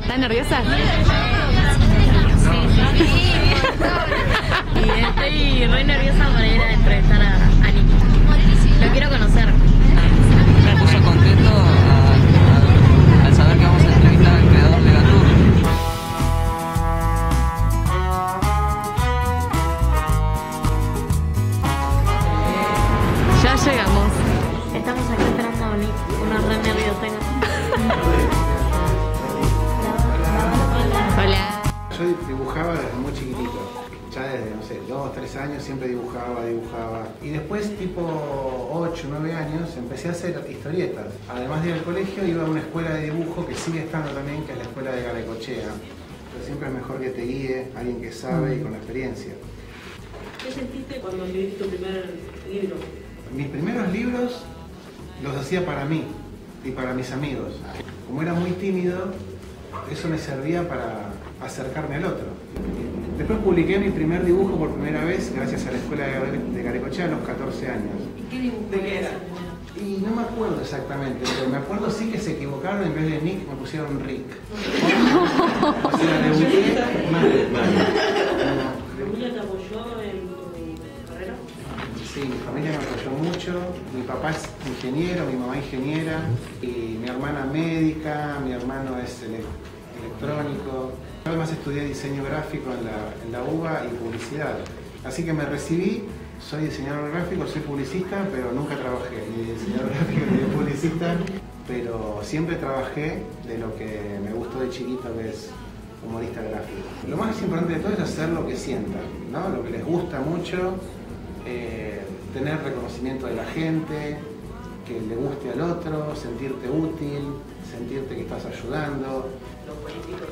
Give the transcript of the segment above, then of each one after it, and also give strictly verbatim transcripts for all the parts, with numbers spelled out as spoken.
¿Estás nerviosa? Y estoy re nerviosa para ir a entrevistar a, a Nick. Lo quiero conocer. Me puso contento a, a, al saber que vamos a entrevistar al creador de Gatur. Ya llegamos. Estamos aquí esperando a Nick. Una re nerviosa. Hola. Yo dibujaba desde muy chiquitito, ya desde, no sé, dos, tres años siempre dibujaba, dibujaba. Y después, tipo ocho, nueve años, empecé a hacer historietas. Además de ir al colegio, iba a una escuela de dibujo que sigue estando también, que es la escuela de Garacochea. Pero siempre es mejor que te guíe alguien que sabe y con la experiencia. ¿Qué sentiste cuando escribiste tu primer libro? Mis primeros libros los hacía para mí y para mis amigos. Como era muy tímido, eso me servía para acercarme al otro. Después publiqué mi primer dibujo por primera vez gracias a la escuela de Garacochea a los catorce años. ¿Y qué dibujo de qué era? Y no me acuerdo exactamente, pero me acuerdo sí que se equivocaron, en vez de Nick me pusieron Rick. O sea, debuté mal, mal. ¿Tu familia te apoyó en tu carrera? Sí, mi familia me apoyó mucho. Mi papá es ingeniero, mi mamá ingeniera, y mi hermana médica, mi hermano es ele electrónico. Yo además estudié diseño gráfico en la, en la U B A y publicidad. Así que me recibí, soy diseñador gráfico, soy publicista, pero nunca trabajé ni de diseñador gráfico ni de publicista. Pero siempre trabajé de lo que me gustó de chiquito, que es humorista gráfico. Lo más importante de todo es hacer lo que sientan, ¿no? Lo que les gusta mucho. Eh, tener reconocimiento de la gente, que le guste al otro, sentirte útil, sentirte que estás ayudando. ¿Los políticos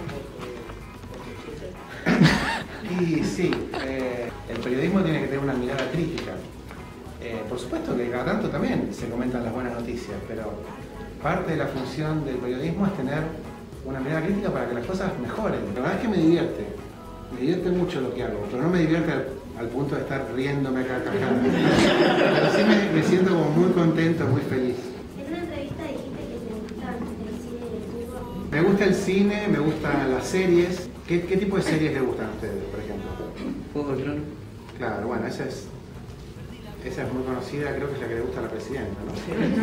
se enojan porque existen? Y sí, eh, el periodismo tiene que tener una mirada crítica. Eh, por supuesto que cada tanto también se comentan las buenas noticias, pero parte de la función del periodismo es tener una mirada crítica para que las cosas mejoren. La verdad es que me divierte, me divierte mucho lo que hago, pero no me divierte al, al punto de estar riéndome a carcajadas. Pero sí me, me siento como muy contento, muy feliz. En una entrevista dijiste que te gustan el cine y el fútbol. Me gusta el cine, me gustan las series. ¿Qué, qué tipo de series les gustan a ustedes, por ejemplo? Fútbol, claro. Claro, bueno, esa es, esa es muy conocida, creo que es la que le gusta a la presidenta, ¿no?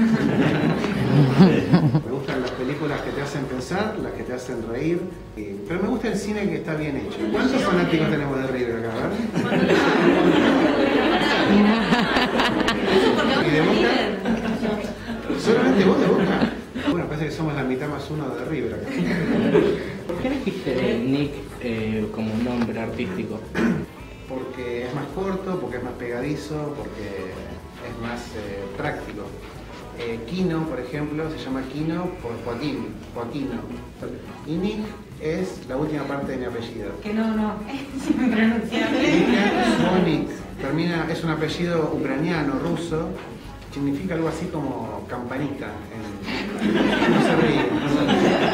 Me gustan las películas que te hacen pensar, las que te hacen reír, y, pero me gusta el cine que está bien hecho. ¿Cuántos fanáticos tenemos de River acá? A ver. ¿Y de Boca? ¿Solamente vos de Boca? Bueno, parece que somos la mitad más uno de River acá. ¿Por qué elegiste Nick eh, como un nombre artístico? Porque es más corto, porque es más pegadizo, porque es más eh, práctico. Eh, Quino, por ejemplo, se llama Quino por Joaquín, Joaquino. Y Nick es la última parte de mi apellido. Que no, no, es impronunciable. Nick o Nick. Termina, es un apellido ucraniano, ruso, significa algo así como campanita. En... No se ríe, no se ríe.